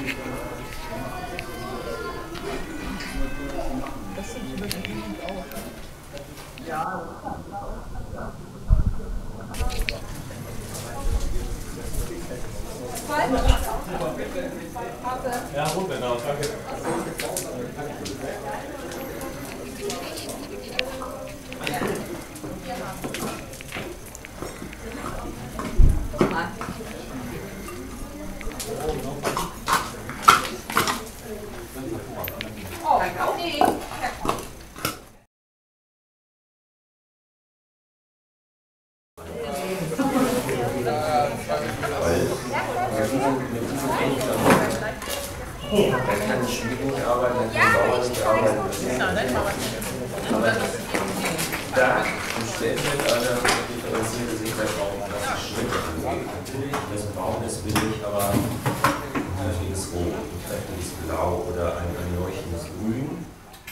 Ja, gut, genau, danke. Oh, nee. Er kann nicht schwierig arbeiten, er kann sauber nicht arbeiten. Da stellt mit einer differenzierte Sichtweise auf, dass die Schritte angeht. Natürlich, das Braun ist billig, aber ein kräftiges Rot, ein kräftiges Blau oder ein leuchtendes Grün.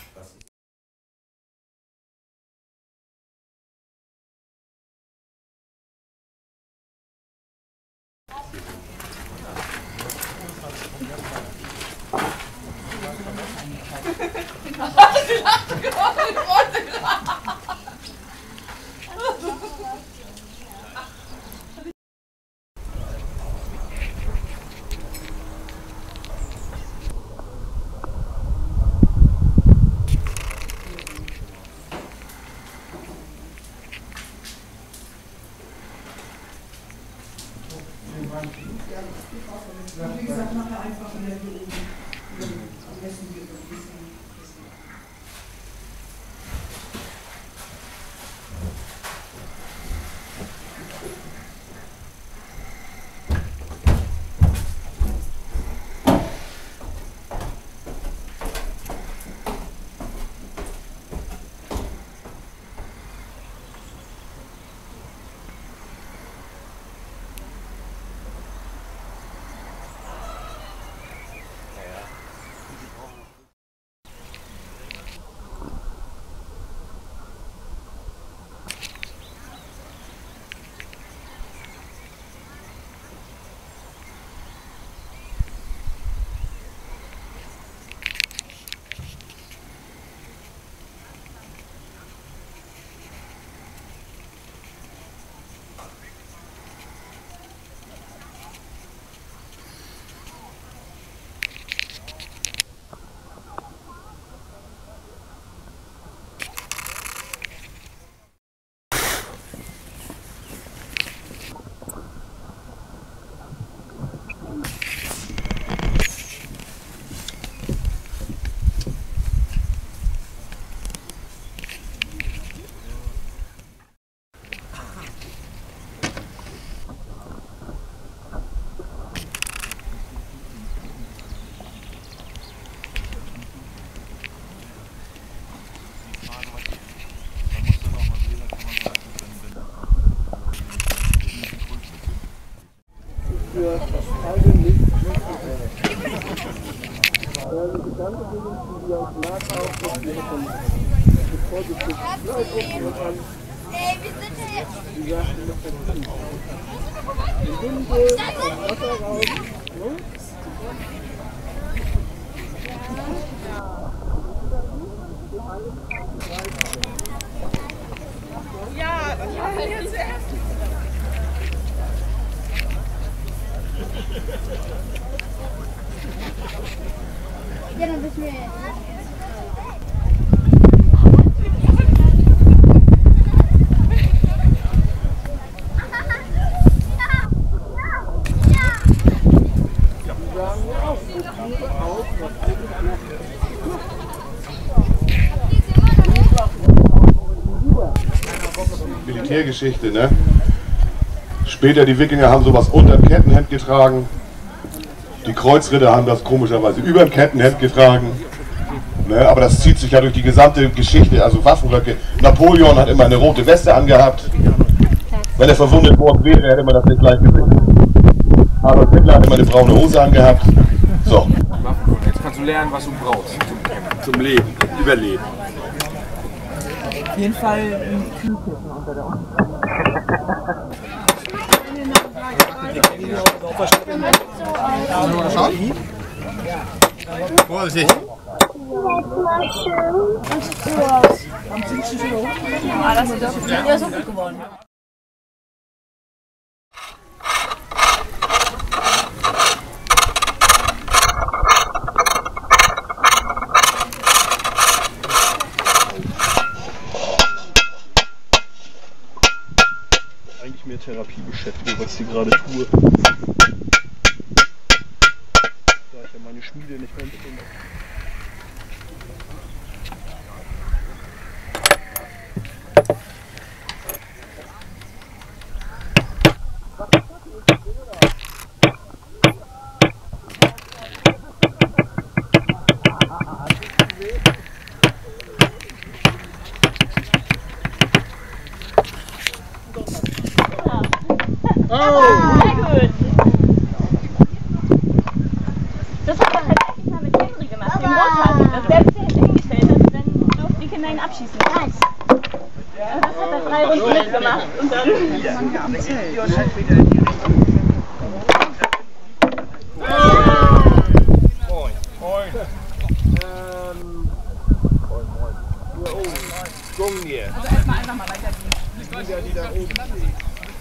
Wie gesagt, nachher einfach in der Büro am besten geht ein bisschen. Für all den Gedankengängen, die wir auf Nahkauf von vorsichtig an. Ey, wir sind hier. Die sagten, das ist die Hunde, das Wasser raus. Ne? Ja, das war jetzt erst. Ja, dann wissen wir. Militärgeschichte, ne? Später die Wikinger haben sowas unter dem Kettenhemd getragen. Die Kreuzritter haben das komischerweise über dem Kettenhemd getragen. Ne? Aber das zieht sich ja durch die gesamte Geschichte, also Waffenröcke. Napoleon hat immer eine rote Weste angehabt. Wenn er verwundet worden wäre, hätte man das nicht gleich gesehen. Adolf Hitler hat immer eine braune Hose angehabt. So. Jetzt kannst du lernen, was du brauchst zum Leben, Überleben. Auf jeden Fall ein Kühlkissen unter der Schauen? Vorsicht! Ah, das ist ja so gut geworden. Eigentlich mehr Therapiebeschäftigung, was ich hier gerade tue. Da ich ja meine Schmiede nicht mehr mitnehme. Sehr gut. Das hat man tatsächlich mal mit Henry gemacht, dem Rothasen. Dass der sich hingestellt hat, dann durften die Kinder ihn abschießen. Nice. Also das hat er 3 Runden mitgemacht und dann... Also erstmal einfach mal weitergehen. Die da oben stehen.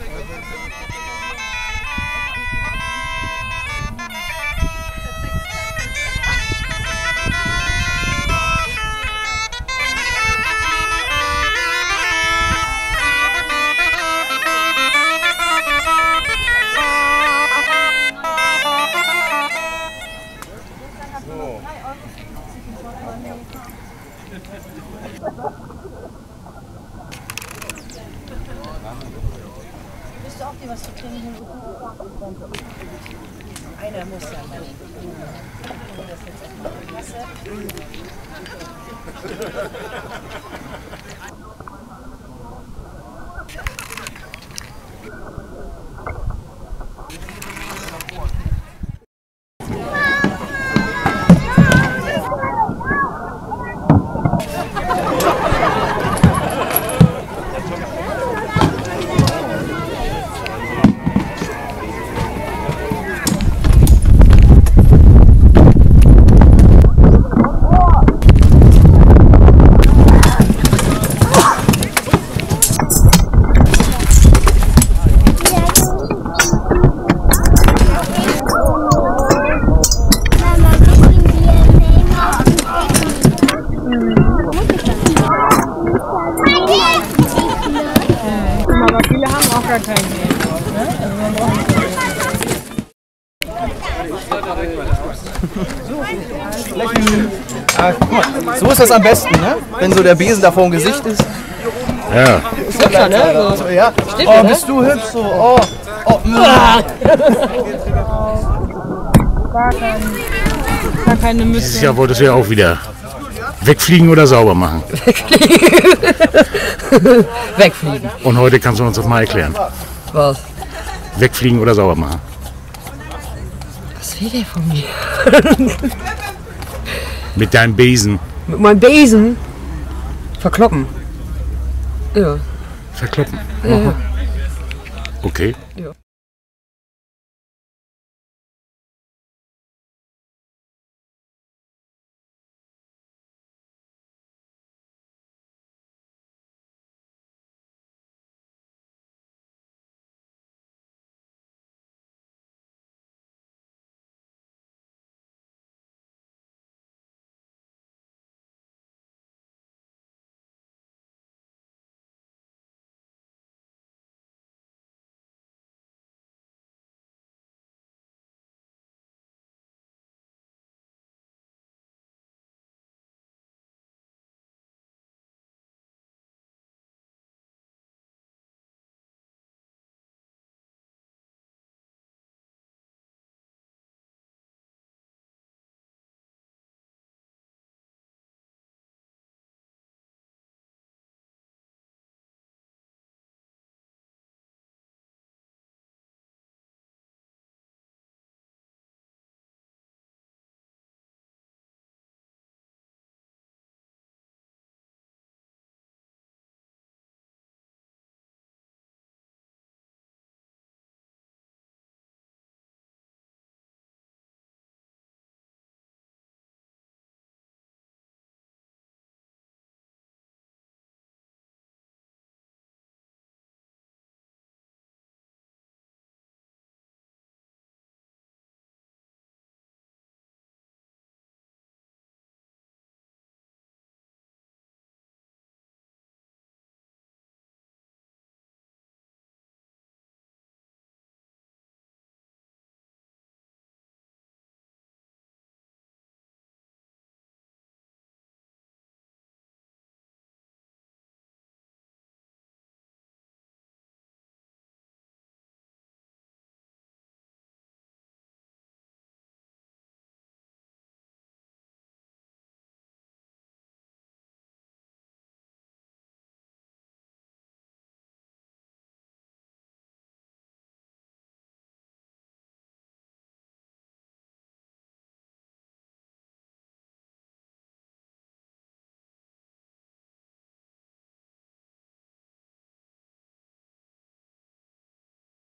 Willst du auch dir was zu trinken? Einer muss ja mal. Das jetzt auf die Kasse. Aber viele haben auch gar keinen Geld. Ne? Also man braucht nicht so ist das am besten, ne? Wenn so der Besen da vor dem Gesicht ist. Ja. Ist hübscher, ne? So, ja. Stimmt, oh, ne? bist du hübsch so. Oh. Oh. gar keine Müsse. Dieses Jahr wolltest du ja auch wieder wegfliegen oder sauber machen. Wegfliegen. Und heute kannst du uns das mal erklären. Was? Wegfliegen oder sauber machen. Was will der von mir? Mit deinem Besen. Mit meinem Besen? Verkloppen. Ja. Verkloppen. Ja. Okay. Ja.